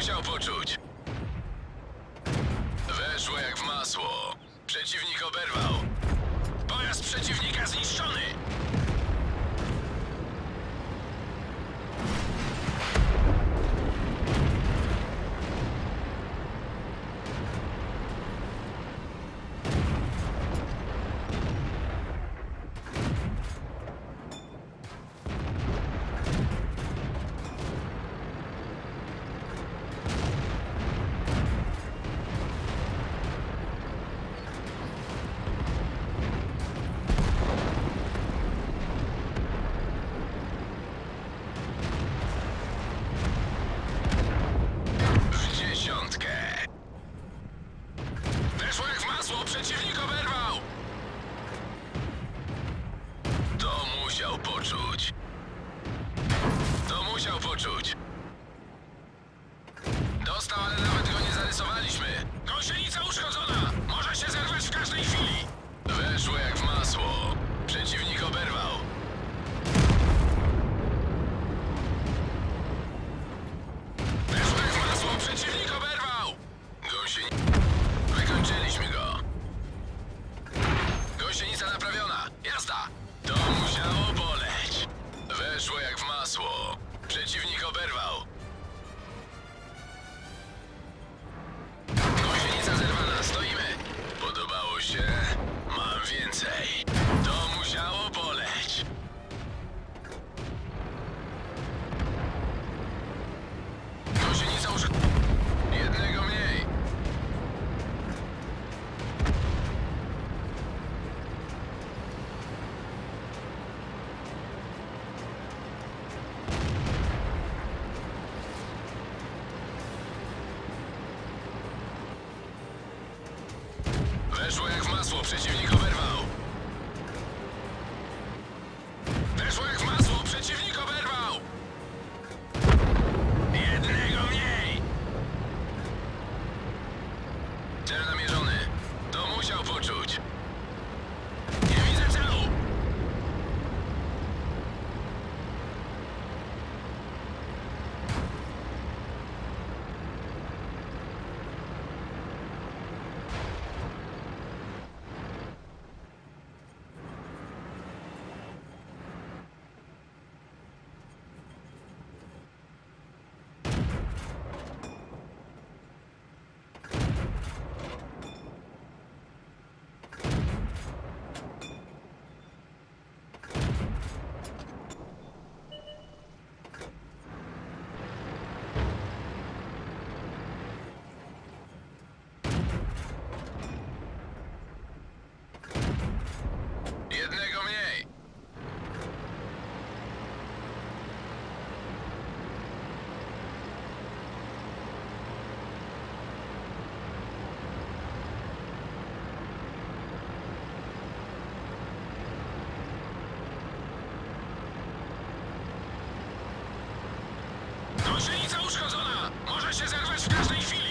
musiał poczuć. Weszło jak w masło. Przeciwnik oberwał. Pojazd przeciwnika zniszczony. Przeciwnik oberwał! To musiał poczuć. To musiał poczuć. Dostał, ale nawet go nie zarysowaliśmy. Gąsienica uszkodzona! Może się zerwać w każdej chwili! Weszło jak w masło. Przeciwnik oberwał. Weszło jak w masło. Przeciwnik oberwał! Wykończyliśmy go. Gąsienica naprawiona. Jazda! To musiało boleć. Weszło jak w masło. Przeciwnik oberwał. Gąsienica zerwana. Stoimy. Podobało się? Mam więcej. To musiało boleć. Gąsienica jednego mniej. Weszło jak w masło, przeciwnik oberwał. Weszło jak w masło, przeciwnik oberwał. Jednego mniej. Cel namierzony. To musiał poczuć. Nie widzę celu. Jednego mniej. Gąsienica uszkodzona. Może się zerwać w każdej chwili.